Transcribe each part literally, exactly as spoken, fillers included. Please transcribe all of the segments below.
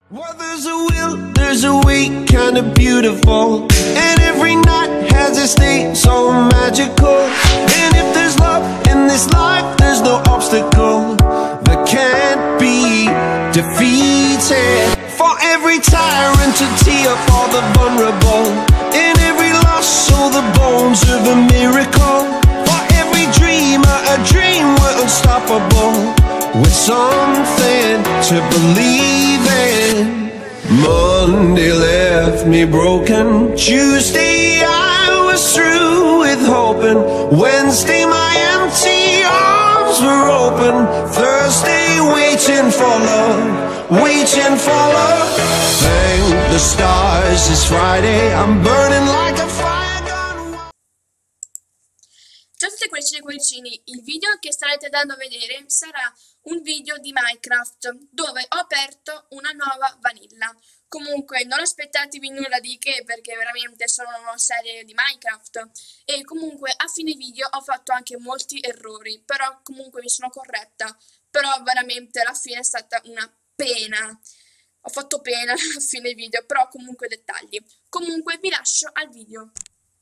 Well, there's a will, there's a way, kind of beautiful. And every night has its day, so magical. And if there's love in this life, there's no obstacle that can't be defeated. For every tyrant to tear for the vulnerable. In every loss, so the bones of a miracle. For every dreamer, a dream we're unstoppable. With something to believe in. Monday left me broken. Tuesday I was through with hoping. Wednesday my empty arms were open. Thursday waiting for love, waiting for love. Thank the stars it's Friday. I'm burning like a fire gun. Ciao a tutti cuoricini e cuoricini, il video che starete andando a vedere sarà un video di Minecraft dove ho aperto una nuova vanilla. Comunque non aspettatevi nulla di che, perché veramente sono una serie di Minecraft e comunque a fine video ho fatto anche molti errori, però comunque mi sono corretta. Però veramente alla fine è stata una pena, ho fatto pena a fine video, però comunque dettagli. Comunque vi lascio al video.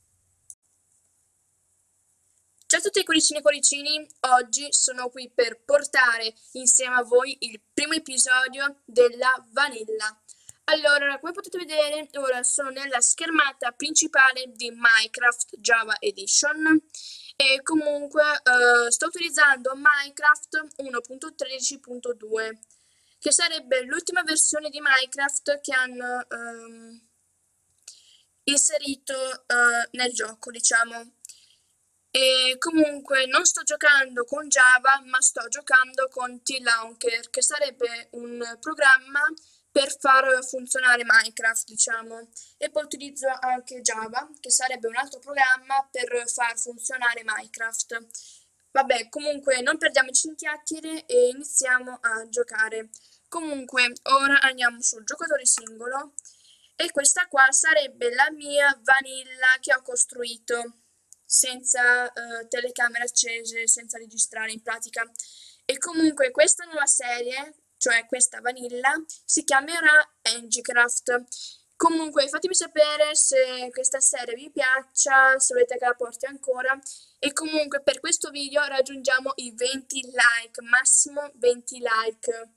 Ciao a tutti i cuoricini e cuoricini, oggi sono qui per portare insieme a voi il primo episodio della vanilla. Allora, come potete vedere, ora sono nella schermata principale di Minecraft Java Edition e comunque eh, sto utilizzando Minecraft uno punto tredici punto due, che sarebbe l'ultima versione di Minecraft che hanno ehm, inserito eh, nel gioco, diciamo. E comunque non sto giocando con Java, ma sto giocando con T-Launcher, che sarebbe un programma per far funzionare Minecraft, diciamo. E poi utilizzo anche Java, che sarebbe un altro programma per far funzionare Minecraft. Vabbè, comunque non perdiamoci in chiacchiere e iniziamo a giocare. Comunque ora andiamo sul giocatore singolo e questa qua sarebbe la mia vanilla che ho costruito senza uh, telecamere accese, senza registrare in pratica. E comunque questa nuova serie, cioè questa vanilla, si chiamerà Ngcraft. Comunque fatemi sapere se questa serie vi piaccia, se volete che la porti ancora. E comunque per questo video raggiungiamo i venti like, massimo venti like.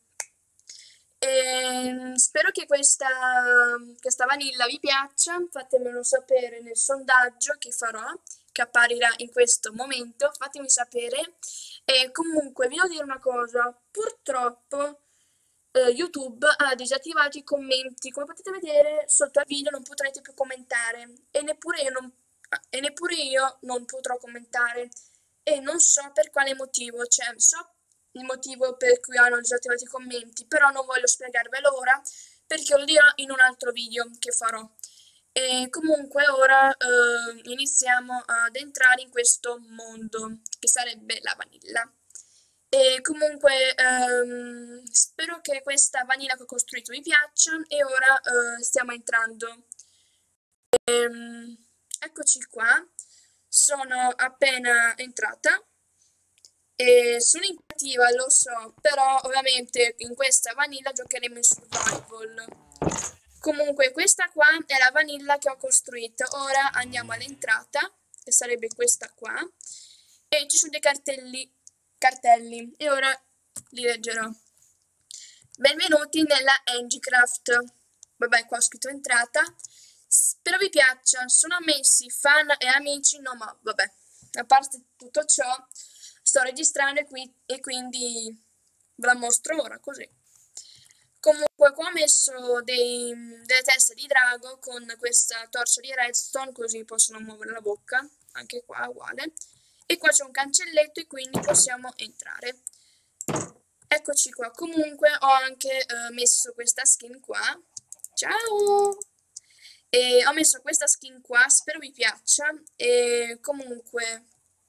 E spero che questa, questa vanilla vi piaccia, fatemelo sapere nel sondaggio che farò, che apparirà in questo momento, fatemi sapere. E comunque vi devo dire una cosa, purtroppo eh, YouTube ha disattivato i commenti, come potete vedere sotto al video non potrete più commentare e neppure io non, e neppure io non potrò commentare e non so per quale motivo, cioè so il motivo per cui hanno disattivato i commenti, però non voglio spiegarvelo ora perché lo dirò in un altro video che farò. E comunque ora eh, iniziamo ad entrare in questo mondo che sarebbe la vanilla. E comunque ehm, spero che questa vanilla che ho costruito vi piaccia e ora eh, stiamo entrando. E, eccoci qua, sono appena entrata e sono in cattiva, lo so, però ovviamente in questa vanilla giocheremo in survival. Comunque questa qua è la vanilla che ho costruito. Ora andiamo all'entrata, che sarebbe questa qua, e ci sono dei cartelli, cartelli e ora li leggerò. Benvenuti nella Ngcraft. Vabbè, qua ho scritto entrata. Spero vi piaccia, sono ammessi fan e amici, no ma vabbè, a parte tutto ciò, sto registrando qui e quindi ve la mostro ora così. Comunque qua ho messo dei, delle teste di drago con questa torcia di redstone, così possono muovere la bocca, anche qua uguale. E qua c'è un cancelletto e quindi possiamo entrare. Eccoci qua, comunque ho anche eh, messo questa skin qua. Ciao! E ho messo questa skin qua, spero vi piaccia. E comunque,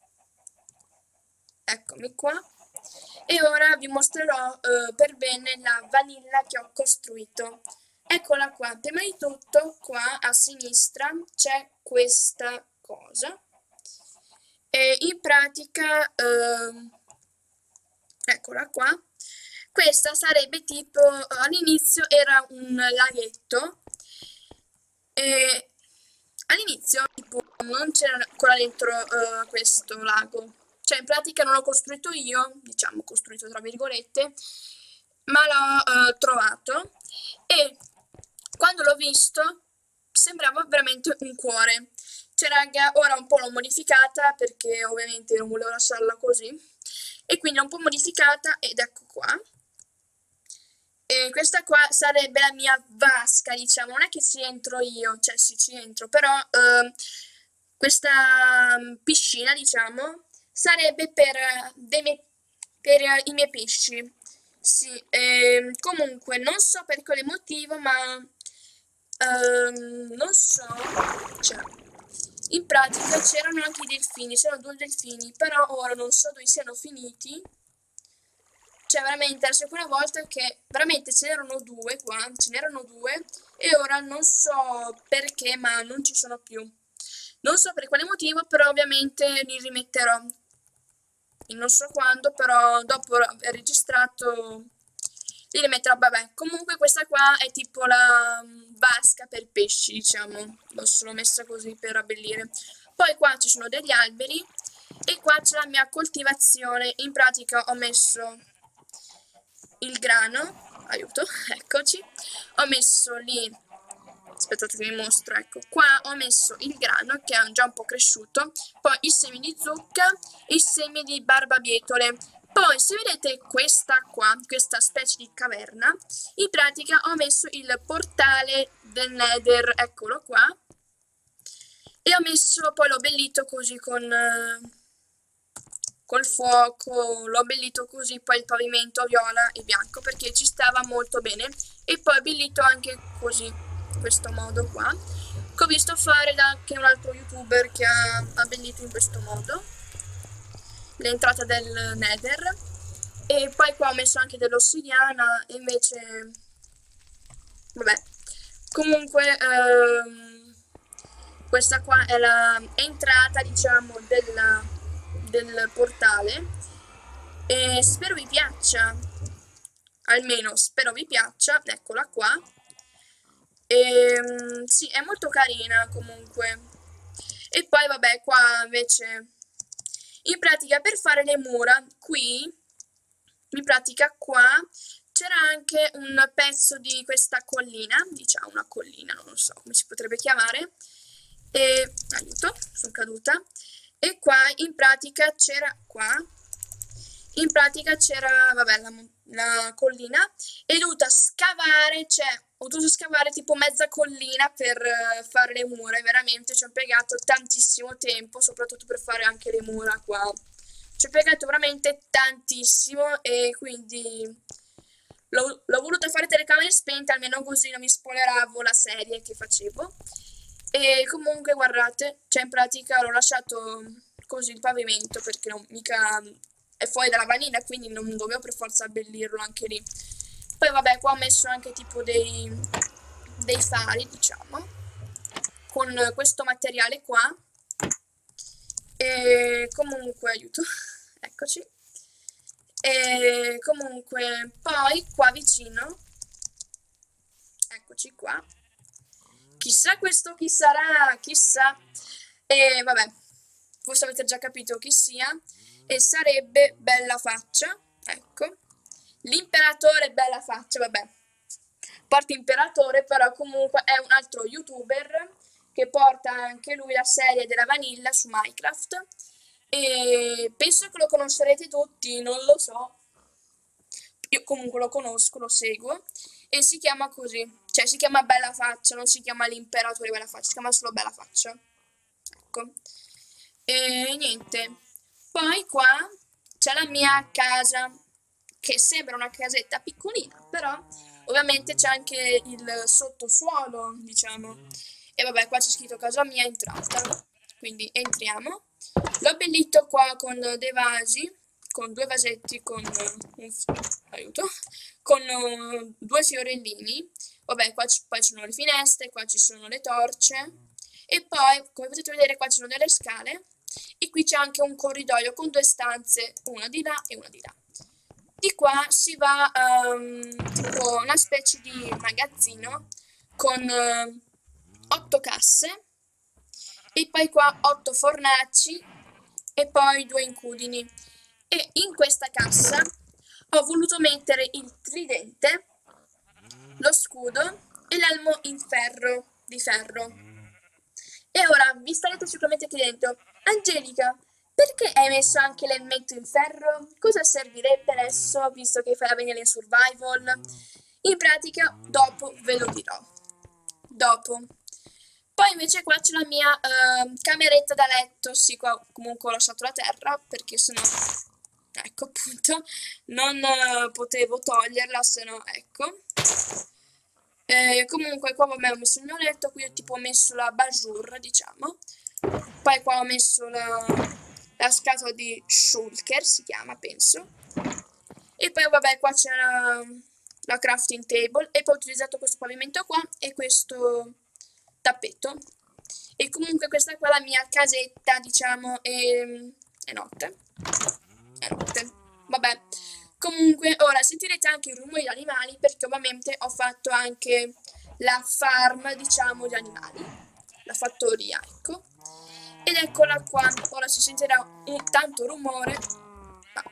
eccomi qua. E ora vi mostrerò uh, per bene la vanilla che ho costruito. Eccola qua, prima di tutto qua a sinistra c'è questa cosa e in pratica uh, eccola qua, Questa sarebbe tipo, all'inizio era un laghetto e all'inizio tipo non c'era ancora dentro eh, questo lago. Cioè in pratica non l'ho costruito io, diciamo costruito tra virgolette, ma l'ho eh, trovato e quando l'ho visto sembrava veramente un cuore. Cioè raga, ora un po' l'ho modificata perché ovviamente non volevo lasciarla così e quindi l'ho un po' modificata ed ecco qua. E questa qua sarebbe la mia vasca, diciamo, non è che ci entro io, cioè sì, ci entro, però eh, questa mm, piscina, diciamo, sarebbe per, eh, dei miei- per eh, i miei pesci. Sì, ehm, comunque non so per quale motivo, ma ehm, non so, cioè, in pratica c'erano anche i delfini, c'erano due delfini, però ora non so dove siano finiti. Cioè, veramente, la seconda volta che veramente ce n'erano due qua, ce n'erano due, e ora non so perché, ma non ci sono più. Non so per quale motivo, però ovviamente li rimetterò. Non so quando, però dopo aver registrato li rimetterò. Vabbè, comunque questa qua è tipo la mm, vasca per pesci, diciamo. L'ho solo messa così per abbellire. Poi qua ci sono degli alberi e qua c'è la mia coltivazione. In pratica ho messo il grano, aiuto, eccoci, ho messo lì, aspettate che vi mostro, ecco, qua ho messo il grano che è già un po' cresciuto, poi i semi di zucca e i semi di barbabietole. Poi se vedete questa qua, questa specie di caverna, in pratica ho messo il portale del Nether, eccolo qua, e ho messo, poi l'ho abbellito così con... Eh, col fuoco, l'ho abbellito così, poi il pavimento viola e bianco perché ci stava molto bene e poi abbellito anche così, in questo modo qua, che ho visto fare da anche un altro youtuber che ha abbellito in questo modo l'entrata del Nether. E poi qua ho messo anche dell'ossidiana e invece vabbè, comunque ehm, questa qua è l'entrata, diciamo, della del portale e spero vi piaccia, almeno spero vi piaccia, eccola qua. E, sì, è molto carina comunque. E poi vabbè, qua invece in pratica per fare le mura qui, in pratica qua c'era anche un pezzo di questa collina, diciamo una collina, non so come si potrebbe chiamare, e aiuto, sono caduta. E qua in pratica c'era qua, in pratica c'era, vabbè, la, la collina, e ho dovuto scavare, cioè, ho dovuto scavare tipo mezza collina per uh, fare le mura, e veramente ci ho impiegato tantissimo tempo, soprattutto per fare anche le mura qua. Ci ho impiegato veramente tantissimo e quindi l'ho voluto fare telecamere spente, almeno così non mi spoileravo la serie che facevo. E comunque guardate, cioè in pratica l'ho lasciato così il pavimento perché non, mica è fuori dalla vaniglia, quindi non dovevo per forza abbellirlo anche lì. Poi vabbè, qua ho messo anche tipo dei, dei fari, diciamo, con questo materiale qua. E comunque, aiuto, eccoci. E comunque, poi qua vicino, eccoci qua. Chissà questo chi sarà, chissà. E vabbè, forse avete già capito chi sia. E sarebbe Bella Faccia, ecco. L'imperatore Bella Faccia, vabbè. Parte imperatore, però comunque è un altro youtuber che porta anche lui la serie della Vanilla su Minecraft. E penso che lo conoscerete tutti, non lo so. Io comunque lo conosco, lo seguo. E si chiama così. Cioè si chiama Bella Faccia, non si chiama l'imperatore Bella Faccia, si chiama solo Bella Faccia. Ecco. E niente. Poi qua c'è la mia casa, che sembra una casetta piccolina, però ovviamente c'è anche il sottosuolo, diciamo. E vabbè, qua c'è scritto casa mia entrata, quindi entriamo. L'ho abbellito qua con dei vasi, con due vasetti, con un, aiuto, con uh, due fiorellini. Vabbè, qua poi ci sono le finestre, qua ci sono le torce e poi, come potete vedere, qua ci sono delle scale e qui c'è anche un corridoio con due stanze, una di là e una di là. Di qua si va a um, tipo una specie di magazzino con uh, otto casse e poi qua otto fornacci e poi due incudini. E in questa cassa ho voluto mettere il tridente, lo scudo e l'elmo in ferro, di ferro. E ora vi starete sicuramente chiedendo, Angelica, perché hai messo anche l'elmetto in ferro? Cosa servirebbe adesso, visto che fai la venire in survival? In pratica, dopo ve lo dirò. Dopo. Poi invece qua c'è la mia uh, cameretta da letto, sì, qua comunque ho lasciato la terra, perché sennò, ecco appunto, non uh, potevo toglierla, sennò, ecco. Eh, comunque qua vabbè, ho messo il mio letto, qui ho tipo messo la bajour, diciamo. Poi qua ho messo la, la scatola di shulker, si chiama, penso. E poi vabbè, qua c'è la, la crafting table. E poi ho utilizzato questo pavimento qua e questo tappeto. E comunque questa qua è la mia casetta, diciamo, e è notte. È notte. Vabbè. Comunque, ora sentirete anche i rumori degli animali perché ovviamente ho fatto anche la farm, diciamo, di animali, la fattoria, ecco. Ed eccola qua, ora si sentirà un tanto rumore. Ma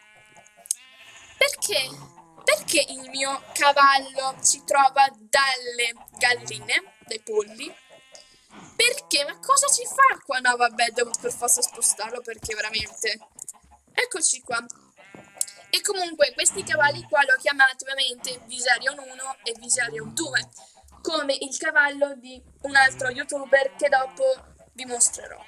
perché? Perché il mio cavallo si trova dalle galline, dai polli? Perché? Ma cosa ci fa qua? No, vabbè, devo per forza spostarlo perché veramente... Eccoci qua. E comunque questi cavalli qua li ho chiamati ovviamente Viserion uno e Viserion due, come il cavallo di un altro youtuber che dopo vi mostrerò.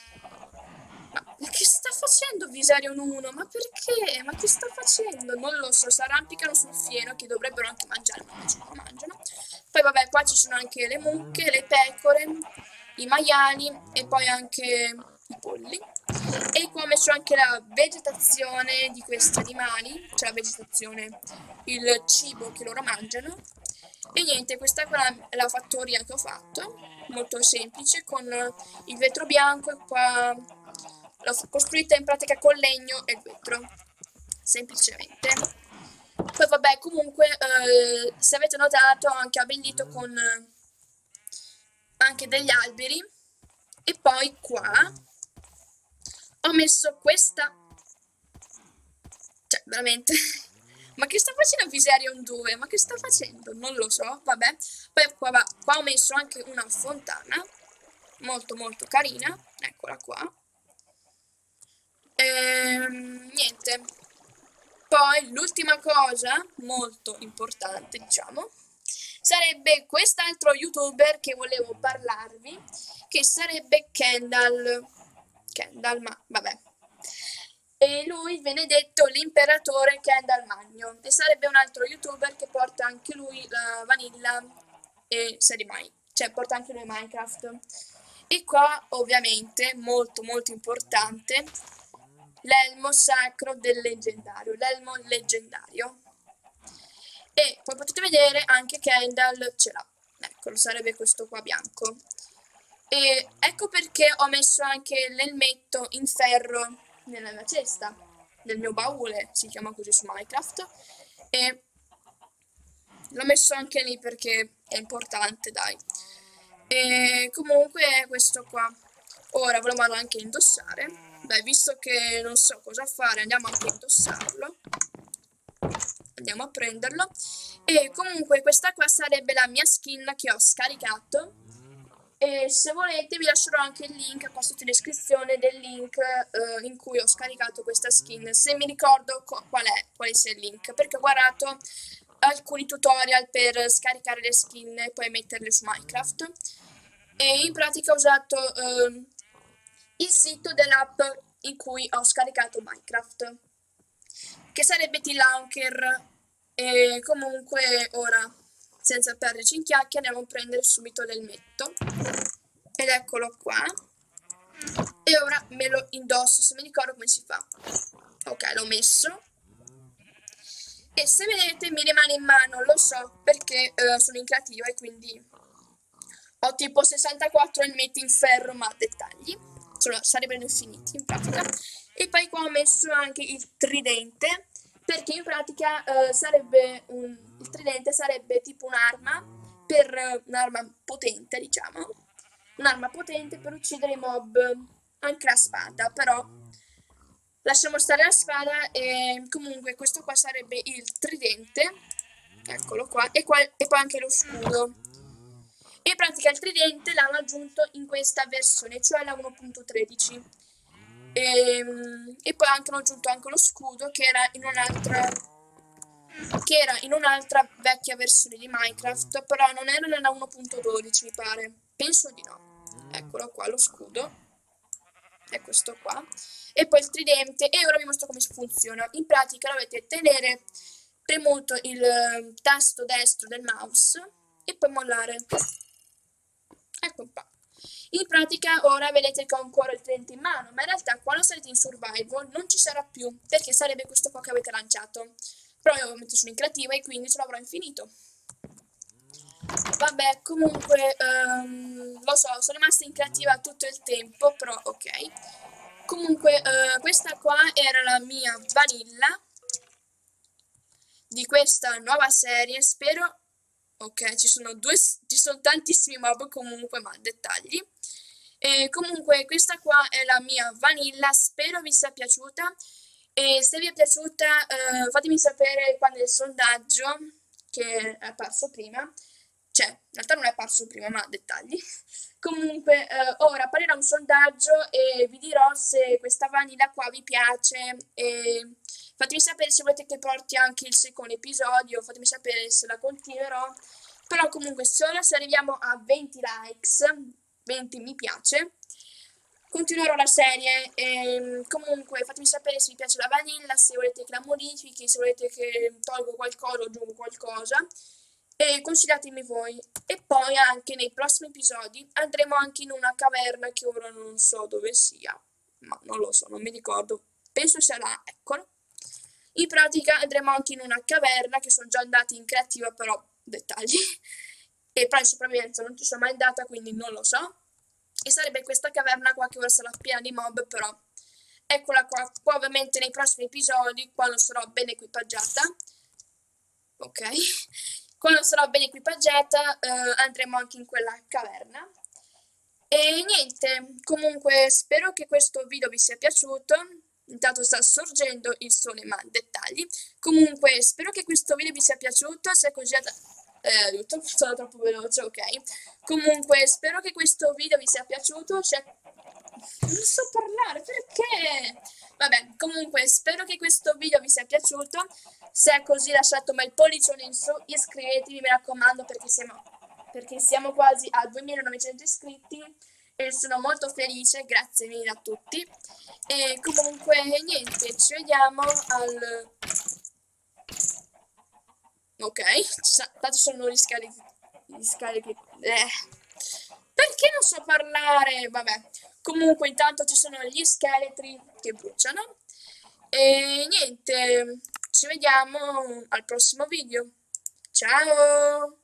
Ma che sta facendo Viserion uno? Ma perché? Ma che sta facendo? Non lo so, si arrampicano sul fieno che dovrebbero anche mangiare, ma invece non lo mangiano. Poi vabbè, qua ci sono anche le mucche, le pecore, i maiali e poi anche i polli. E qua ho messo anche la vegetazione di questi animali, cioè la vegetazione, il cibo che loro mangiano. E niente, questa qua è la fattoria che ho fatto, molto semplice, con il vetro bianco e qua l'ho costruita in pratica con legno e vetro, semplicemente. Poi vabbè, comunque, eh, se avete notato, ho anche abbellito con eh, anche degli alberi. E poi qua ho messo questa, cioè veramente, ma che sta facendo Viserion due? Ma che sta facendo? Non lo so, vabbè. Poi qua, va, qua ho messo anche una fontana, molto molto carina, eccola qua. Ehm, niente. Poi l'ultima cosa, molto importante diciamo, sarebbe quest'altro youtuber che volevo parlarvi, che sarebbe Kendall. Kendall, ma vabbè. E lui viene detto l'imperatore Kendall Magno e sarebbe un altro youtuber che porta anche lui la vanilla e serie mai, cioè porta anche lui Minecraft. E qua ovviamente molto molto importante l'elmo sacro del leggendario, l'elmo leggendario. E poi potete vedere anche Kendall ce l'ha, eccolo, sarebbe questo qua bianco. E ecco perché ho messo anche l'elmetto in ferro nella mia cesta, nel mio baule, si chiama così su Minecraft, e l'ho messo anche lì perché è importante, dai. E comunque questo qua, ora ve lo vado anche a indossare, dai, visto che non so cosa fare, andiamo anche a indossarlo, andiamo a prenderlo, e comunque questa qua sarebbe la mia skin che ho scaricato. E se volete vi lascerò anche il link qua sotto in descrizione del link eh, in cui ho scaricato questa skin, se mi ricordo qual è, quale sia il link, perché ho guardato alcuni tutorial per scaricare le skin e poi metterle su Minecraft. E in pratica ho usato eh, il sito dell'app in cui ho scaricato Minecraft, che sarebbe T-Launcher. E comunque ora, senza perderci in chiacchiere, andiamo a prendere subito l'elmetto ed eccolo qua, e ora me lo indosso, se mi ricordo come si fa. Ok, l'ho messo e se vedete mi rimane in mano, lo so perché uh, sono in creativa e quindi ho tipo sessantaquattro elmetti in ferro, ma dettagli, cioè, sarebbero infiniti in pratica. E poi qua ho messo anche il tridente perché in pratica eh, sarebbe un, il tridente sarebbe tipo un'arma per un'arma potente, diciamo, un'arma potente per uccidere i mob, anche la spada, però lasciamo stare la spada e comunque questo qua sarebbe il tridente, eccolo qua, e, qua, e poi anche lo scudo. In pratica il tridente l'hanno aggiunto in questa versione, cioè la uno punto tredici. E, e poi anche hanno aggiunto anche lo scudo che era in un'altra che era in un'altra vecchia versione di Minecraft, però non era nella uno punto dodici, mi pare. Penso di no. Eccolo qua lo scudo. È questo qua. E poi il tridente. E ora vi mostro come funziona. In pratica dovete tenere premuto il tasto destro del mouse e poi mollare. Ecco qua. In pratica ora vedete che ho ancora il tridente in mano, ma in realtà quando sarete in survival non ci sarà più, perché sarebbe questo qua che avete lanciato. Però io ovviamente sono in creativa e quindi ce l'avrò infinito. Vabbè, comunque, um, lo so, sono rimasta in creativa tutto il tempo, però ok. Comunque, uh, questa qua era la mia vanilla di questa nuova serie, spero. Ok, ci sono due, ci sono tantissimi mob comunque, ma dettagli. E comunque questa qua è la mia vanilla, spero vi sia piaciuta. E se vi è piaciuta eh, fatemi sapere qua nel sondaggio che è apparso prima. Cioè, in realtà non è apparso prima, ma dettagli. Comunque, eh, ora apparirà un sondaggio e vi dirò se questa vanilla qua vi piace. E fatemi sapere se volete che porti anche il secondo episodio, fatemi sapere se la continuerò. Però comunque, solo se arriviamo a venti likes, venti mi piace, continuerò la serie. E comunque fatemi sapere se vi piace la vanilla, se volete che la modifichi, se volete che tolgo qualcosa o aggiungo qualcosa. E consigliatemi voi. E poi anche nei prossimi episodi andremo anche in una caverna che ora non so dove sia, ma non lo so, non mi ricordo, penso sia là, eccolo. In pratica andremo anche in una caverna che sono già andati in creativa, però dettagli. E però in sopravvivenza non ci sono mai andata, quindi non lo so. E sarebbe questa caverna qua che ora sarà piena di mob, però eccola qua. Poi ovviamente nei prossimi episodi, quando sarò ben equipaggiata, ok, quando sarò ben equipaggiata eh, andremo anche in quella caverna. E niente, comunque spero che questo video vi sia piaciuto. Intanto sta sorgendo il sole, ma dettagli. Comunque spero che questo video vi sia piaciuto. Se è così eh, sono troppo veloce, ok. Comunque spero che questo video vi sia piaciuto. Cioè, non so parlare, perché? Vabbè, comunque spero che questo video vi sia piaciuto. Se è così lasciate un bel pollicione in su, iscrivetevi, mi raccomando, perché siamo, perché siamo quasi a duemilanovecento iscritti e sono molto felice, grazie mille a tutti. E comunque niente, ci vediamo al... Ok, tanto sono gli scali, gli scali che... Eh. Perché non so parlare? Vabbè, comunque intanto ci sono gli scheletri che bruciano. E niente, ci vediamo al prossimo video. Ciao!